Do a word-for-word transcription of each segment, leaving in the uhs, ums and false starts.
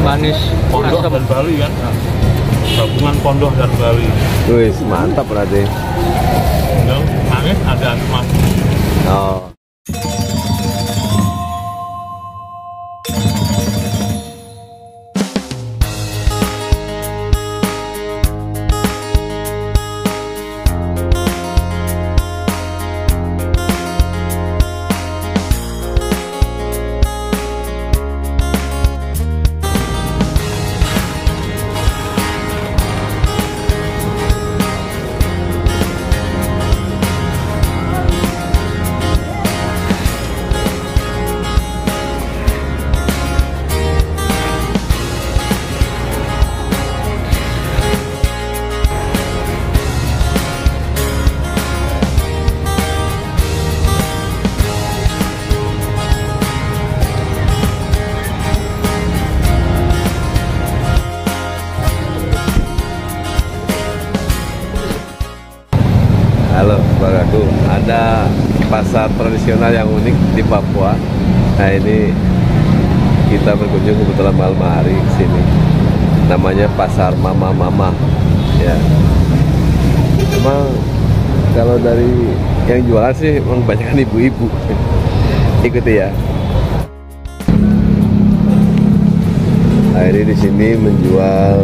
Manis Pondok dan Bali kan? Gabungan Pondok dan Bali. Wih, mantap berarti. Yang manis ada asam. Oh. Halo saudaraku, ada pasar tradisional yang unik di Papua. Nah ini kita berkunjung kebetulan malam hari ke sini. Namanya Pasar Mama Mama. Ya. Emang kalau dari yang jualan sih emang banyak ibu-ibu. Ikuti ya. Nah ini di sini menjual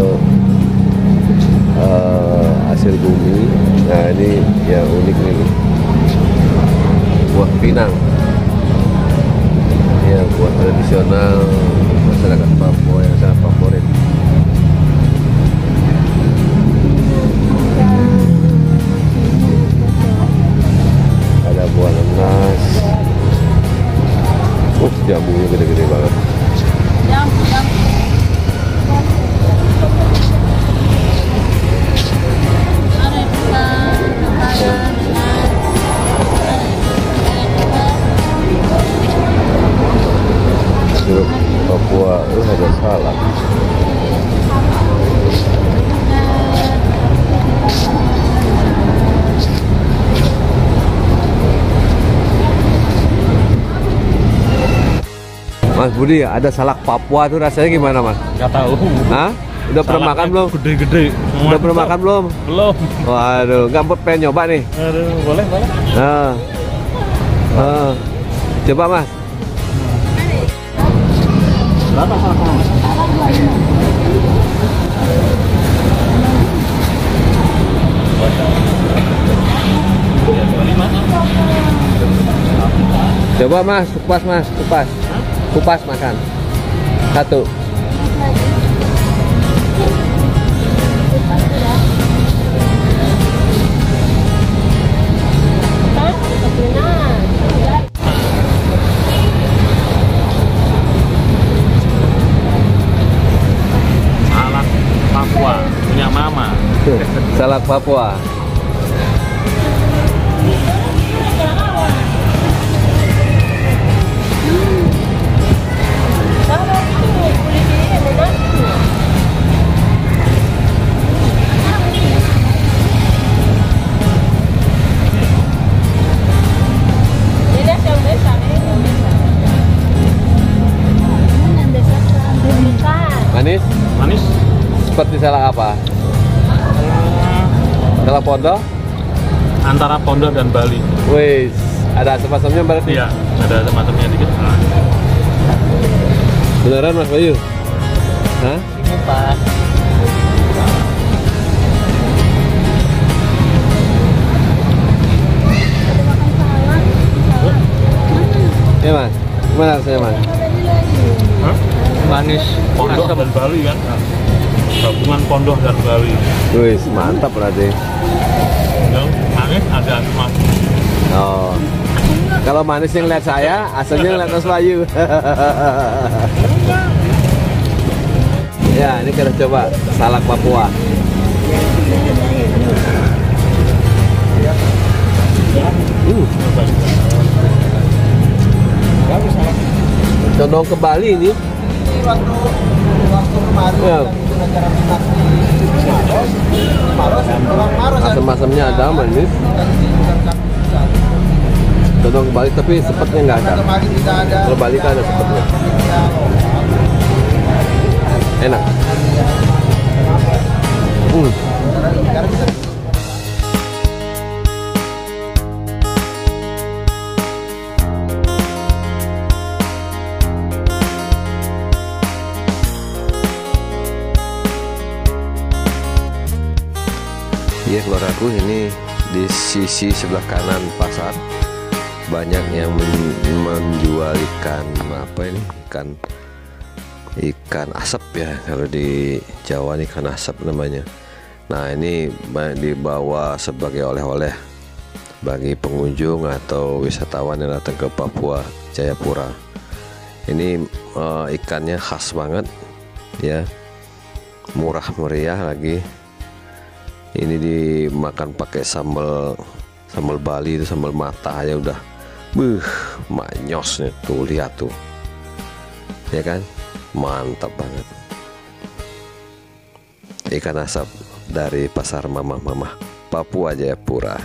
uh, hasil bumi. Nah ini yang unik nih, buah pinang. Ya, buah tradisional masyarakat Papua yang sangat favorit. Ada buah nanas. Uh, jambunya gede-gede banget. Jambu, jambu. Jeruk Papua, uh ada salad. Mas Budi, ada salak Papua tuh rasanya gimana Mas? Gak tahu. Hah? Udah pernah makan belum? Gede-gede. Udah pernah makan belum? Belum. Waduh, nggak pengen nyoba nih? Aduh, boleh, boleh. Nah, nah. Coba Mas. Berapa salaknya? Coba Mas, kupas Mas, kupas. Kupas makan. Satu. Salak Papua punya Mama. Salak Papua. Manis? Manis? Seperti salak apa? Salak pondok? Antara Pondok dan Bali. Wih, ada asam-asamnya berarti? Iya, ada semacamnya dikit. Beneran Mas Bayu? Hah? ini pas. Ya Mas, gimana rasanya Mas? Hah? Manis Pondok asam. dan Bali kan? Gabungan Pondok dan Bali. Wih, mantap berarti. Yang manis ada asam. Oh. Kalau manis yang lihat saya, asalnya lihat Mas Bayu. Ya, ini kita coba salak Papua. Uh. Condong ke Bali ini. Ya. Asam-asamnya ada, manis. Condong ke Bali, tapi sepetnya nggak ada. Kalau Bali kan ada sepetnya. enak. Hmm. Ya keluargaku, ini di sisi sebelah kanan pasar banyak yang men menjual ikan apa ini, ikan ikan asap ya, kalau di Jawa ini ikan asap namanya. Nah ini dibawa sebagai oleh-oleh bagi pengunjung atau wisatawan yang datang ke Papua Jayapura. Ini uh, ikannya khas banget ya, murah meriah lagi. Ini dimakan pakai sambal sambal Bali, itu sambal mata ya udah, buh, manyos nih tuh, lihat tuh, ya kan, mantap banget. Ikan asap dari pasar Mamah-Mamah Papua Jayapura.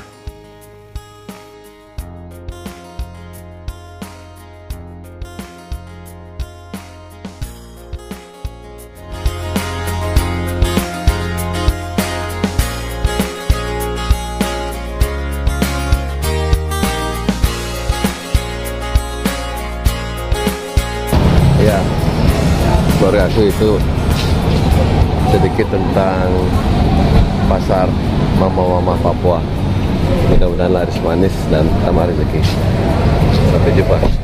Ya, keluarga aku itu sedikit tentang pasar Mamah-Mamah Papua. Mudah-mudahan laris manis dan tambah rezeki. Sampai jumpa.